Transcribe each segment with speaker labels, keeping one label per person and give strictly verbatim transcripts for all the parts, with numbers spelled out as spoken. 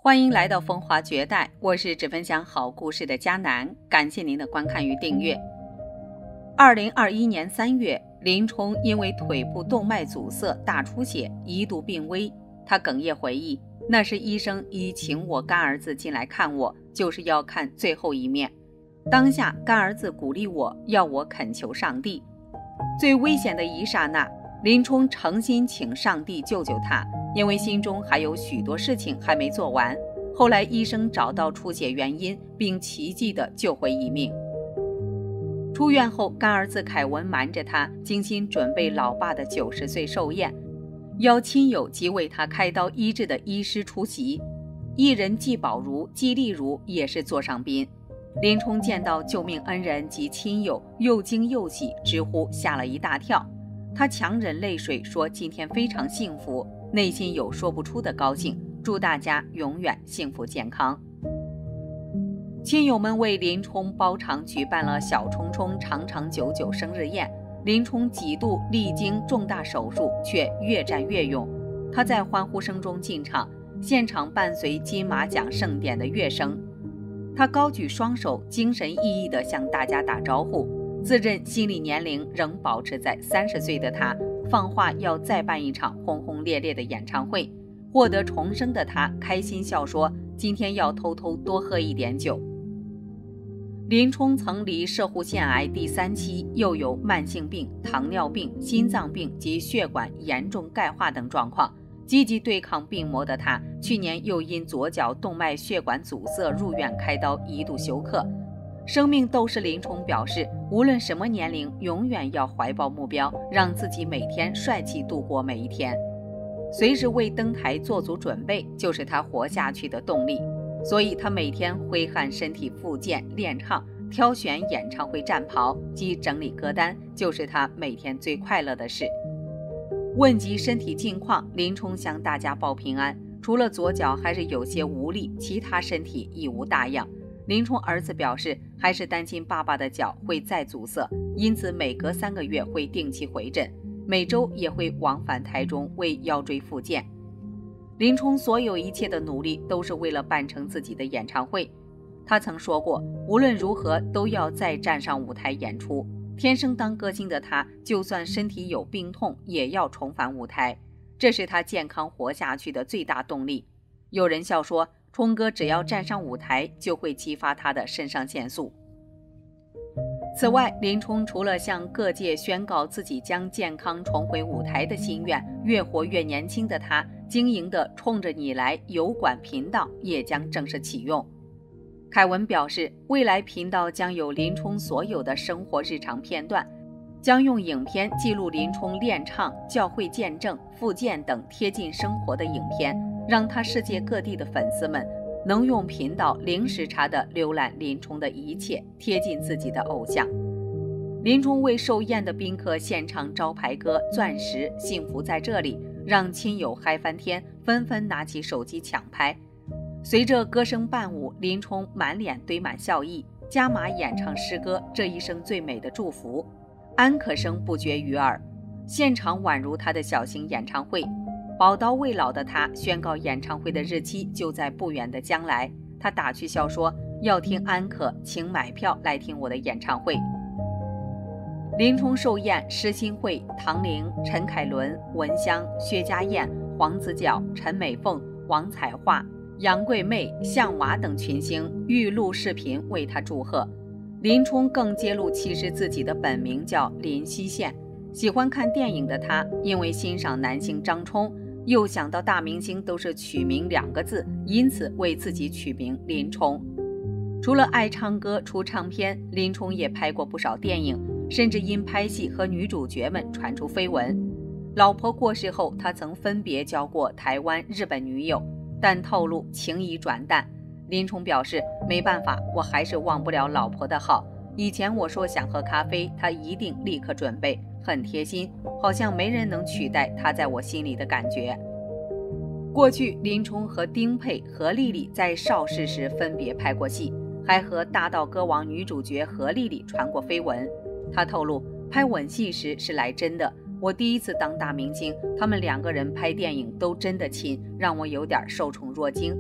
Speaker 1: 欢迎来到风华绝代，我是只分享好故事的佳楠，感谢您的观看与订阅。二零二一年三月，林冲因为腿部动脉阻塞大出血，一度病危。他哽咽回忆，那时医生已请我干儿子进来看我，就是要看最后一面。当下干儿子鼓励我，要我恳求上帝。最危险的一刹那，林冲诚心请上帝救救他，因为心中还有许多事情还没做完。后来医生找到出血原因，并奇迹地救回一命。出院后，干儿子凯文瞒着他，精心准备老爸的九十岁寿宴，邀亲友及为他开刀医治的医师出席。艺人季宝如、季丽如也是座上宾。林冲见到救命恩人及亲友，又惊又喜，直呼吓了一大跳。他强忍泪水说今天非常幸福，内心有说不出的高兴，祝大家永远幸福健康。亲友们为林冲包场举办了小冲冲长长久久生日宴。林冲几度历经重大手术，却越战越勇。他在欢呼声中进场，现场伴随金马奖盛典的乐声。他高举双手，精神奕奕地向大家打招呼。自认心理年龄仍保持在三十岁的他，放话要再办一场轰轰烈烈的演唱会。获得重生的他开心笑说，今天要偷偷多喝一点酒。林冲曾离摄护腺癌第三期，又有慢性病、糖尿病、心脏病及血管严重钙化等状况，积极对抗病魔的他，去年又因左脚动脉血管阻塞入院开刀，一度休克。生命斗士林冲表示，无论什么年龄，永远要怀抱目标，让自己每天帅气度过每一天。随时为登台做足准备，就是他活下去的动力。所以他每天挥汗身体复健练唱，挑选演唱会战袍及整理歌单，就是他每天最快乐的事。问及身体近况，林冲向大家报平安，除了左脚还是有些无力，其他身体亦无大恙。林冲儿子表示，还是担心爸爸的脚会再阻塞，因此每隔三个月会定期回诊，每周也会往返台中为腰椎复健。林冲所有一切的努力都是为了办成自己的演唱会。他曾说过，无论如何都要再站上舞台演出。天生当歌星的他，就算身体有病痛，也要重返舞台，这是他健康活下去的最大动力。有人笑说，冲哥只要站上舞台，就会激发他的肾上腺素。此外，林冲除了向各界宣告自己将健康重回舞台的心愿，越活越年轻的他经营的冲着你来油管频道也将正式启用。凯文表示，未来频道将有林冲所有的生活日常片段，将用影片记录林冲练唱、教会见证、复健等贴近生活的影片，让他世界各地的粉丝们能用频道零时差地浏览林冲的一切，贴近自己的偶像。林冲为寿宴的宾客献唱招牌歌《钻石》，幸福在这里，让亲友嗨翻天，纷纷拿起手机抢拍。随着歌声伴舞，林冲满脸堆满笑意，加码演唱诗歌《这一生最美的祝福》，安可声不绝于耳，现场宛如他的小型演唱会。宝刀未老的他宣告演唱会的日期就在不远的将来。他打趣笑说，要听安可，请买票来听我的演唱会。林冲寿宴，施新慧、唐玲、陈凯伦、文香、薛家燕、黄子佼、陈美凤、王彩桦、杨贵妹、向娃等群星预录视频为他祝贺。林冲更揭露其实自己的本名叫林熙宪。喜欢看电影的他，因为欣赏男星张冲，又想到大明星都是取名两个字，因此为自己取名林冲。除了爱唱歌出唱片，林冲也拍过不少电影，甚至因拍戏和女主角们传出绯闻。老婆过世后，他曾分别交过台湾、日本女友，但透露情已转淡。林冲表示，没办法，我还是忘不了老婆的好。以前我说想喝咖啡，他一定立刻准备，很贴心，好像没人能取代他在我心里的感觉。过去林冲和丁佩、何丽丽在邵氏时分别拍过戏，还和大道歌王女主角何丽丽传过绯闻。他透露，拍吻戏时是来真的，我第一次当大明星，他们两个人拍电影都真的亲，让我有点受宠若惊。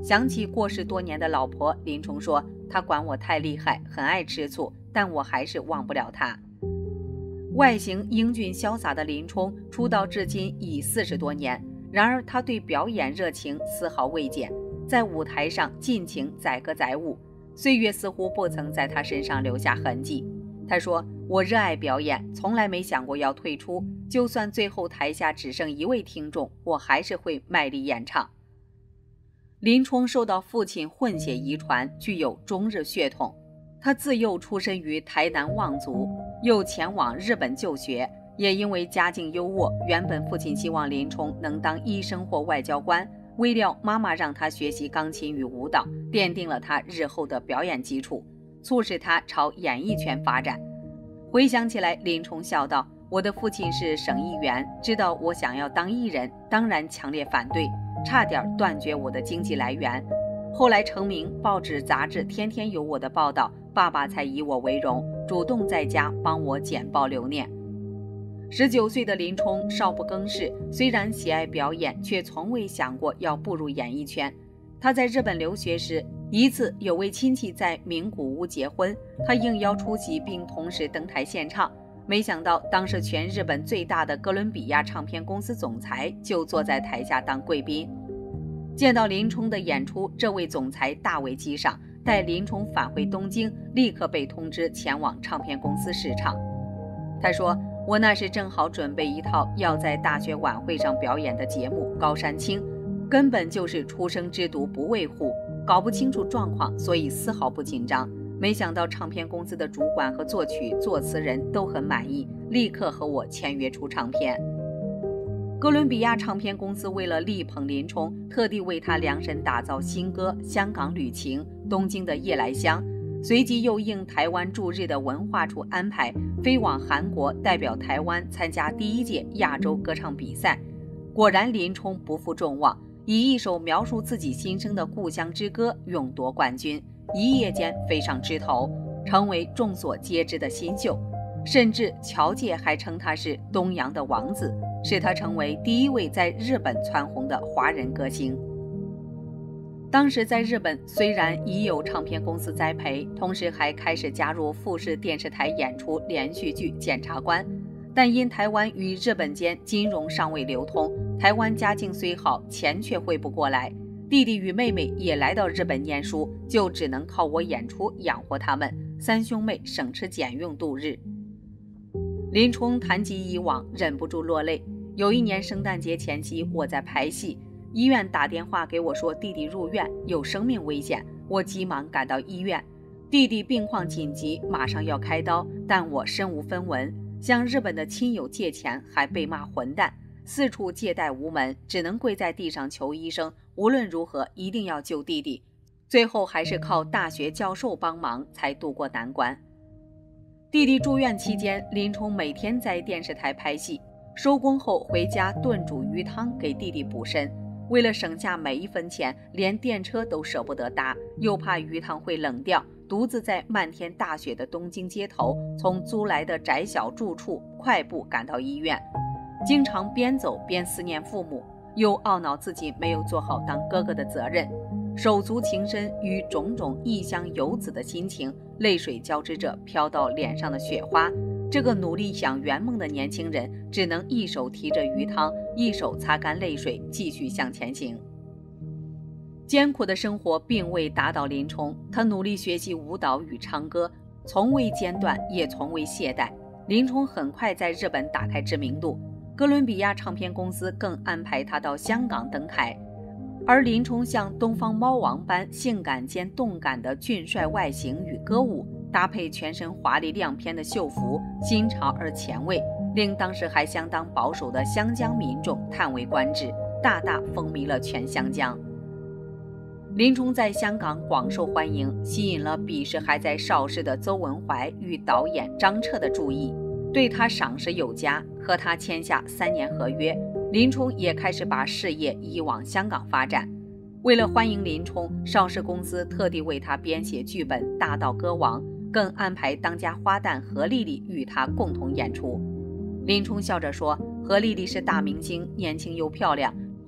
Speaker 1: 想起过世多年的老婆，林冲说：“他管我太厉害，很爱吃醋，但我还是忘不了他。”外形英俊潇洒的林冲出道至今已四十多年，然而他对表演热情丝毫未减，在舞台上尽情载歌载舞，岁月似乎不曾在他身上留下痕迹。他说：“我热爱表演，从来没想过要退出，就算最后台下只剩一位听众，我还是会卖力演唱。”林冲受到父亲混血遗传，具有中日血统。他自幼出身于台南望族，又前往日本就学，也因为家境优渥，原本父亲希望林冲能当医生或外交官，未料妈妈让他学习钢琴与舞蹈，奠定了他日后的表演基础，促使他朝演艺圈发展。回想起来，林冲笑道：“我的父亲是省议员，知道我想要当艺人，当然强烈反对，差点断绝我的经济来源。后来成名，报纸杂志天天有我的报道，爸爸才以我为荣，主动在家帮我剪报留念。”十九岁的林冲少不更事，虽然喜爱表演，却从未想过要步入演艺圈。他在日本留学时，一次有位亲戚在名古屋结婚，他应邀出席并同时登台献唱，没想到当时全日本最大的哥伦比亚唱片公司总裁就坐在台下当贵宾。见到林冲的演出，这位总裁大为激赏，待林冲返回东京，立刻被通知前往唱片公司试唱。他说：“我那时正好准备一套要在大学晚会上表演的节目《高山青》，根本就是初生之犊不畏虎，搞不清楚状况，所以丝毫不紧张。没想到唱片公司的主管和作曲作词人都很满意，立刻和我签约出唱片。”哥伦比亚唱片公司为了力捧林冲，特地为他量身打造新歌《香港旅情》、东京的夜来香，随即又应台湾驻日的文化处安排，飞往韩国代表台湾参加第一届亚洲歌唱比赛。果然林冲不负众望，以一首描述自己心声的故乡之歌勇夺冠军，一夜间飞上枝头，成为众所皆知的新秀，甚至侨界还称他是东洋的王子，使他成为第一位在日本蹿红的华人歌星。当时在日本虽然已有唱片公司栽培，同时还开始加入富士电视台演出连续剧检察官，但因台湾与日本间金融尚未流通，台湾家境虽好，钱却汇不过来，弟弟与妹妹也来到日本念书，就只能靠我演出养活他们，三兄妹省吃俭用度日。林冲谈及以往，忍不住落泪。有一年圣诞节前夕，我在排戏，医院打电话给我说弟弟入院，有生命危险，我急忙赶到医院。弟弟病况紧急，马上要开刀，但我身无分文，向日本的亲友借钱还被骂混蛋，四处借贷无门，只能跪在地上求医生，无论如何一定要救弟弟。最后还是靠大学教授帮忙才渡过难关。弟弟住院期间，林冲每天在电视台拍戏，收工后回家炖煮鱼汤给弟弟补身。为了省下每一分钱，连电车都舍不得搭，又怕鱼汤会冷掉，独自在漫天大雪的东京街头，从租来的窄小住处快步赶到医院。经常边走边思念父母，又懊恼自己没有做好当哥哥的责任，手足情深与种种异乡游子的心情，泪水交织着飘到脸上的雪花。这个努力想圆梦的年轻人，只能一手提着鱼汤，一手擦干泪水，继续向前行。艰苦的生活并未打倒林冲，他努力学习舞蹈与唱歌，从未间断，也从未懈怠。林冲很快在日本打开知名度，哥伦比亚唱片公司更安排他到香港登台。而林冲像东方猫王般性感兼动感的俊帅外形与歌舞，搭配全身华丽亮片的秀服，新潮而前卫，令当时还相当保守的湘江民众叹为观止，大大风靡了全湘江。林冲在香港广受欢迎，吸引了彼时还在邵氏的邹文怀与导演张彻的注意，对他赏识有加，和他签下三年合约。林冲也开始把事业移往香港发展。为了欢迎林冲，邵氏公司特地为他编写剧本《大道歌王》，更安排当家花旦何丽丽与他共同演出。林冲笑着说：“何丽丽是大明星，年轻又漂亮，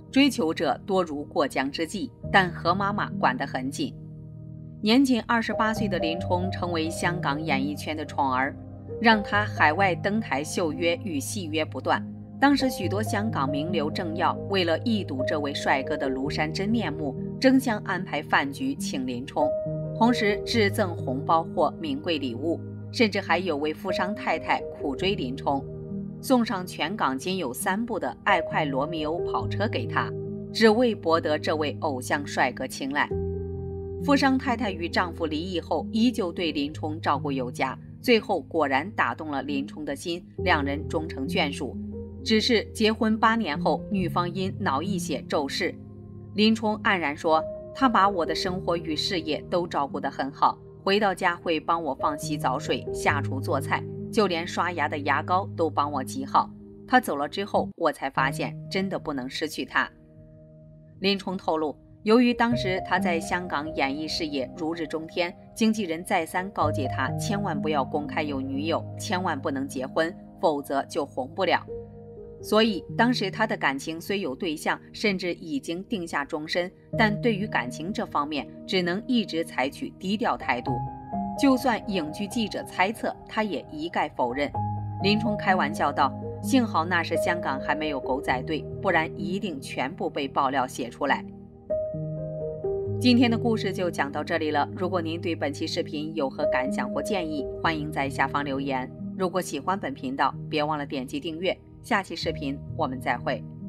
Speaker 1: 追求者多如过江之鲫，但何妈妈管得很紧。年仅二十八岁的林冲成为香港演艺圈的宠儿，让他海外登台秀约与戏约不断。当时许多香港名流政要为了一睹这位帅哥的庐山真面目，争相安排饭局请林冲，同时致赠红包或名贵礼物，甚至还有位富商太太苦追林冲，送上全港仅有三部的爱快罗密欧跑车给他，只为博得这位偶像帅哥青睐。富商太太与丈夫离异后，依旧对林冲照顾有加，最后果然打动了林冲的心，两人终成眷属。只是结婚八年后，女方因脑溢血骤逝。林冲黯然说，他把我的生活与事业都照顾得很好，回到家会帮我放洗澡水，下厨做菜，就连刷牙的牙膏都帮我挤好。他走了之后，我才发现真的不能失去他。林冲透露，由于当时他在香港演艺事业如日中天，经纪人再三告诫他千万不要公开有女友，千万不能结婚，否则就红不了。所以当时他的感情虽有对象，甚至已经定下终身，但对于感情这方面只能一直采取低调态度，就算影剧记者猜测，他也一概否认。林冲开玩笑道，幸好那时香港还没有狗仔队，不然一定全部被爆料写出来。今天的故事就讲到这里了，如果您对本期视频有何感想或建议，欢迎在下方留言。如果喜欢本频道，别忘了点击订阅。下期视频我们再会。